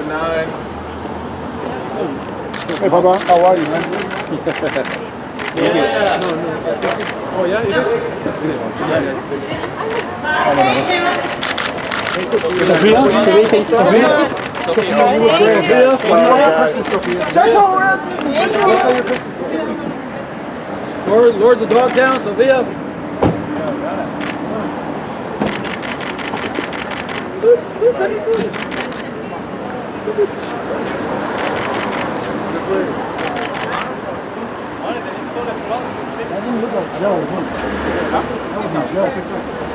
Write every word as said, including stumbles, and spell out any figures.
nine. Hey, Papa, how are you, man? Yeah. No, no. Oh, yeah, it is? Sofia? Sofia? Sofia? Lord, Lord the dog down, Sofia. That didn't look like Joe. That was not Joe.